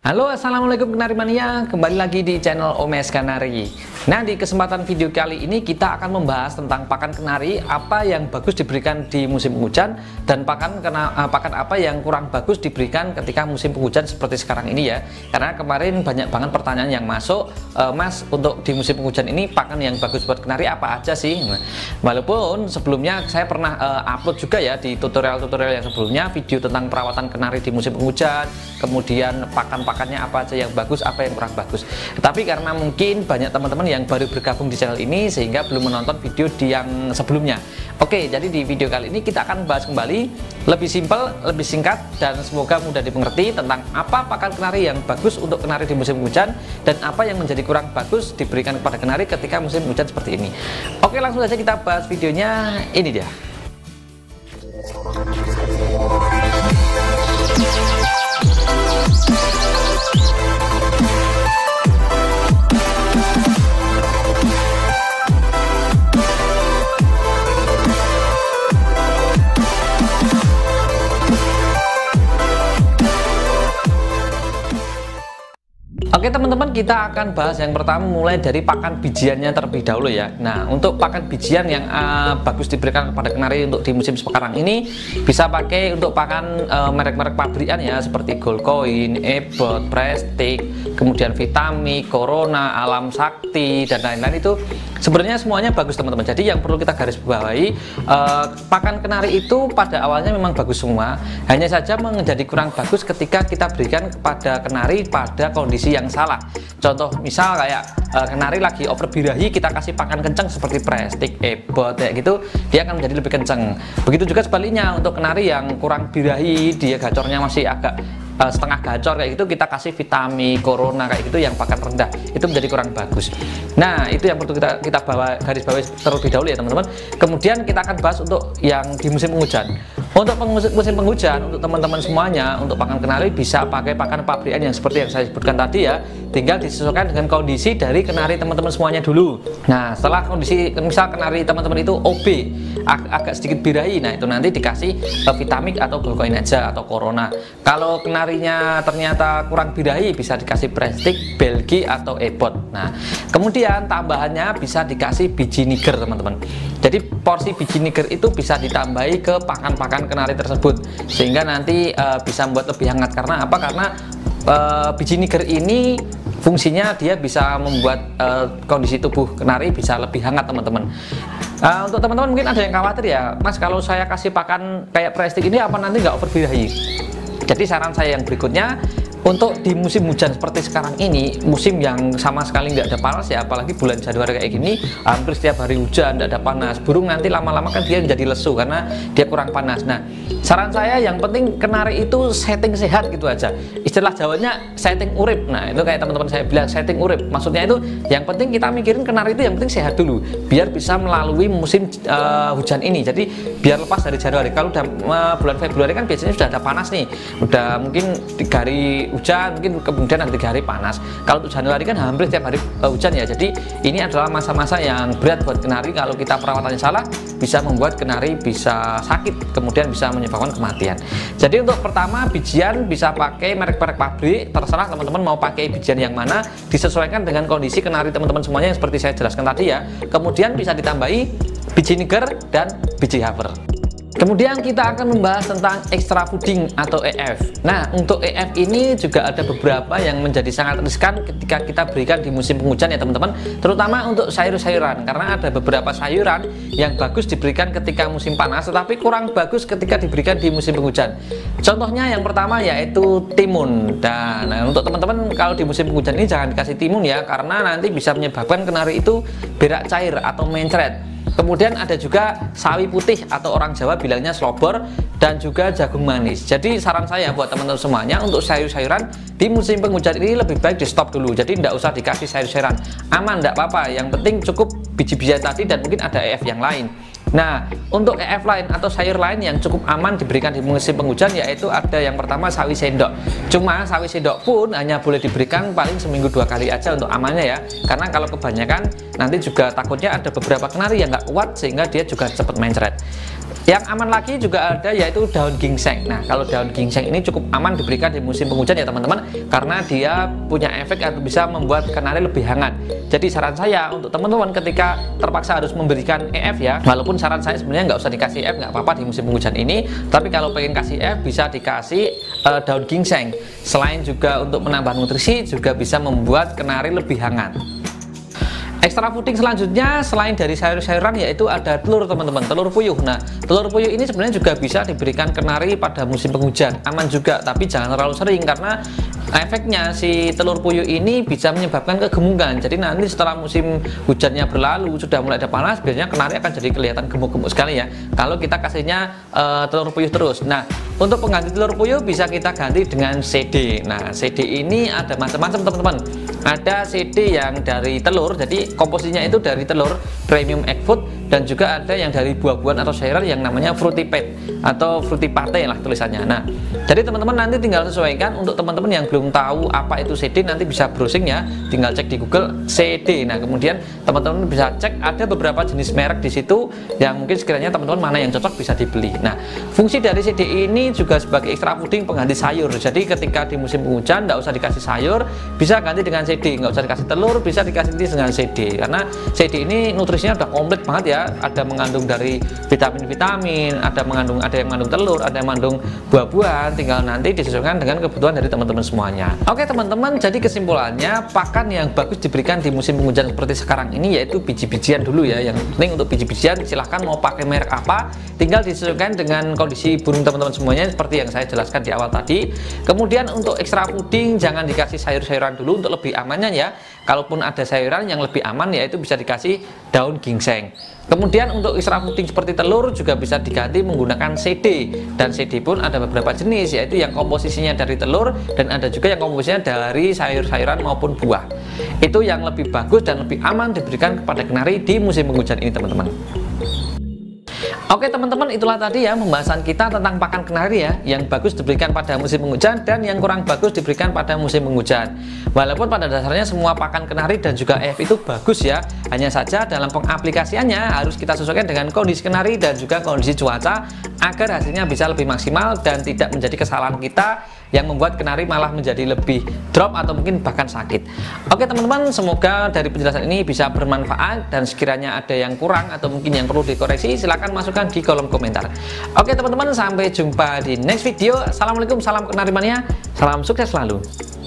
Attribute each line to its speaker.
Speaker 1: Halo, assalamualaikum Kenari Mania, kembali lagi di channel Omes Kanari. Nah, di kesempatan video kali ini kita akan membahas tentang pakan kenari, apa yang bagus diberikan di musim penghujan dan pakan apa yang kurang bagus diberikan ketika musim penghujan seperti sekarang ini ya. Karena kemarin banyak banget pertanyaan yang masuk, Mas, untuk di musim penghujan ini pakan yang bagus buat kenari apa aja sih? Nah, walaupun sebelumnya saya pernah upload juga ya di tutorial-tutorial yang sebelumnya video tentang perawatan kenari di musim penghujan, kemudian pakannya apa aja yang bagus, apa yang kurang bagus. Tapi karena mungkin banyak teman-teman yang baru bergabung di channel ini sehingga belum menonton video di yang sebelumnya. Oke, jadi di video kali ini kita akan bahas kembali lebih simpel, lebih singkat, dan semoga mudah dimengerti tentang apa pakan kenari yang bagus untuk kenari di musim hujan dan apa yang menjadi kurang bagus diberikan kepada kenari ketika musim hujan seperti ini. Oke, langsung saja kita bahas videonya. Ini dia. Oke teman-teman, kita akan bahas yang pertama mulai dari pakan bijiannya terlebih dahulu ya. Nah, untuk pakan bijian yang bagus diberikan kepada kenari untuk di musim sekarang ini bisa pakai untuk pakan merek-merek pabrikan ya, seperti Goldcoin, Ebot, Prestige, kemudian Vitamik, Corona, Alam Sakti, dan lain-lain. Itu sebenarnya semuanya bagus teman-teman. Jadi yang perlu kita garis bawahi, pakan kenari itu pada awalnya memang bagus semua, hanya saja menjadi kurang bagus ketika kita berikan kepada kenari pada kondisi yang salah. Contoh misal kayak kenari lagi over birahi, kita kasih pakan kencang seperti Prestige, Ebot kayak gitu, dia akan menjadi lebih kencang. Begitu juga sebaliknya untuk kenari yang kurang birahi, dia gacornya masih agak setengah gacor kayak gitu, kita kasih Vitamik, Corona kayak gitu yang pakan rendah, itu menjadi kurang bagus. Nah, itu yang perlu kita garis bawahi terlebih dahulu ya teman-teman. Kemudian kita akan bahas untuk yang di musim penghujan. Untuk musim penghujan, untuk teman-teman semuanya, untuk pakan kenari bisa pakai pakan pabrikan yang seperti yang saya sebutkan tadi ya. Tinggal disesuaikan dengan kondisi dari kenari teman-teman semuanya dulu. Nah, setelah kondisi misal kenari teman-teman itu OB, agak sedikit birahi, nah itu nanti dikasih Vitamik atau Goldcoin aja atau Corona. Kalau kenarinya ternyata kurang birahi, bisa dikasih Prestige, Belgi atau Ebot. Nah, kemudian tambahannya bisa dikasih biji niger teman-teman. Jadi porsi biji niger itu bisa ditambahi ke pakan-pakan kenari tersebut sehingga nanti bisa membuat lebih hangat. Karena apa? Karena biji niger ini fungsinya dia bisa membuat kondisi tubuh kenari bisa lebih hangat teman-teman. Untuk teman-teman mungkin ada yang khawatir ya, Mas, kalau saya kasih pakan kayak Prestige ini apa nanti nggak over birahi? Jadi saran saya yang berikutnya, untuk di musim hujan seperti sekarang ini, musim yang sama sekali nggak ada panas ya, apalagi bulan Januari kayak gini, hampir setiap hari hujan, nggak ada panas. Burung nanti lama-lama kan dia menjadi lesu karena dia kurang panas. Nah, saran saya yang penting kenari itu setting sehat gitu aja. Istilah Jawanya setting urip. Nah, itu kayak teman-teman saya bilang setting urip. Maksudnya itu yang penting kita mikirin kenari itu yang penting sehat dulu, biar bisa melalui musim hujan ini. Jadi biar lepas dari Januari. Kalau udah bulan Februari kan biasanya sudah ada panas nih, udah mungkin 3 hari hujan, mungkin kemudian ada 3 hari panas. Kalau untuk Januari kan hampir setiap hari hujan ya. Jadi ini adalah masa-masa yang berat buat kenari. Kalau kita perawatannya salah, bisa membuat kenari bisa sakit, kemudian bisa menyebabkan kematian. Jadi untuk pertama, bijian bisa pakai merek-merek pabrik, terserah teman-teman mau pakai bijian yang mana, disesuaikan dengan kondisi kenari teman-teman semuanya yang seperti saya jelaskan tadi ya. Kemudian bisa ditambahi biji niger dan biji haver. Kemudian kita akan membahas tentang extra fooding atau EF. Nah, untuk EF ini juga ada beberapa yang menjadi sangat riskan ketika kita berikan di musim penghujan ya teman-teman, terutama untuk sayur-sayuran, karena ada beberapa sayuran yang bagus diberikan ketika musim panas tetapi kurang bagus ketika diberikan di musim penghujan. Contohnya yang pertama yaitu timun. Dan nah, untuk teman-teman kalau di musim penghujan ini jangan dikasih timun ya, karena nanti bisa menyebabkan kenari itu berak cair atau mencret. Kemudian ada juga sawi putih atau orang Jawa bilangnya slobor, dan juga jagung manis. Jadi saran saya buat teman-teman semuanya, untuk sayur-sayuran di musim penghujan ini lebih baik di stop dulu. Jadi tidak usah dikasih sayur-sayuran, aman, tidak apa-apa. Yang penting cukup biji-bijian tadi dan mungkin ada EF yang lain. Nah, untuk EF lain atau sayur lain yang cukup aman diberikan di musim penghujan yaitu ada yang pertama sawi sendok. Cuma sawi sendok pun hanya boleh diberikan paling seminggu 2 kali aja untuk amannya ya. Karena kalau kebanyakan nanti juga takutnya ada beberapa kenari yang nggak kuat sehingga dia juga cepat mencret. Yang aman lagi juga ada yaitu daun ginseng. Nah, kalau daun ginseng ini cukup aman diberikan di musim penghujan ya teman-teman, karena dia punya efek atau bisa membuat kenari lebih hangat. Jadi saran saya untuk teman-teman ketika terpaksa harus memberikan EF ya, walaupun saran saya sebenarnya nggak usah dikasih EF, nggak apa-apa di musim penghujan ini, tapi kalau pengen kasih EF bisa dikasih daun ginseng. Selain juga untuk menambah nutrisi, juga bisa membuat kenari lebih hangat. Extra fooding selanjutnya selain dari sayur-sayuran yaitu ada telur teman-teman, telur puyuh. Nah, telur puyuh ini sebenarnya juga bisa diberikan kenari pada musim penghujan, aman juga, tapi jangan terlalu sering karena efeknya si telur puyuh ini bisa menyebabkan kegemukan. Jadi nanti setelah musim hujannya berlalu, sudah mulai ada panas, biasanya kenari akan jadi kelihatan gemuk-gemuk sekali ya kalau kita kasihnya telur puyuh terus. Nah, untuk pengganti telur puyuh bisa kita ganti dengan CD. Nah, CD ini ada macam-macam teman-teman. Ada CD yang dari telur, jadi komposisinya itu dari telur premium egg food, dan juga ada yang dari buah-buahan atau sayuran yang namanya fruity pet atau fruity pate lah tulisannya. Nah, jadi teman-teman nanti tinggal sesuaikan. Untuk teman-teman yang belum tahu apa itu CD, nanti bisa browsing ya, tinggal cek di Google CD. Nah, kemudian teman-teman bisa cek ada beberapa jenis merek di situ yang mungkin sekiranya teman-teman mana yang cocok bisa dibeli. Nah, fungsi dari CD ini juga sebagai extra fooding pengganti sayur. Jadi ketika di musim penghujan nggak usah dikasih sayur, bisa ganti dengan CD, nggak usah dikasih telur, bisa dikasih dengan CD, karena CD ini nutrisinya udah komplit banget ya, ada mengandung dari vitamin-vitamin, ada yang mengandung telur, ada yang mengandung buah-buahan, tinggal nanti disesuaikan dengan kebutuhan dari teman-teman semuanya. Oke teman-teman, jadi kesimpulannya pakan yang bagus diberikan di musim penghujan seperti sekarang ini yaitu biji-bijian dulu ya. Yang penting untuk biji-bijian silahkan mau pakai merek apa, tinggal disesuaikan dengan kondisi burung teman-teman semuanya seperti yang saya jelaskan di awal tadi. Kemudian untuk extra fooding jangan dikasih sayur-sayuran dulu untuk lebih amannya ya. Kalaupun ada sayuran yang lebih aman yaitu bisa dikasih daun ginseng. Kemudian untuk extra fooding seperti telur juga bisa diganti menggunakan CD, dan CD pun ada beberapa jenis yaitu yang komposisinya dari telur dan ada juga yang komposisinya dari sayur-sayuran maupun buah. Itu yang lebih bagus dan lebih aman diberikan kepada kenari di musim penghujan ini teman-teman. Oke teman-teman, itulah tadi ya pembahasan kita tentang pakan kenari ya, yang bagus diberikan pada musim penghujan dan yang kurang bagus diberikan pada musim penghujan. Walaupun pada dasarnya semua pakan kenari dan juga EF itu bagus ya, hanya saja dalam pengaplikasiannya harus kita sesuaikan dengan kondisi kenari dan juga kondisi cuaca agar hasilnya bisa lebih maksimal dan tidak menjadi kesalahan kita yang membuat kenari malah menjadi lebih drop atau mungkin bahkan sakit. Oke teman-teman, semoga dari penjelasan ini bisa bermanfaat, dan sekiranya ada yang kurang atau mungkin yang perlu dikoreksi silahkan masukkan di kolom komentar. Oke teman-teman, sampai jumpa di next video. Assalamualaikum, salam kenari mania, salam sukses selalu.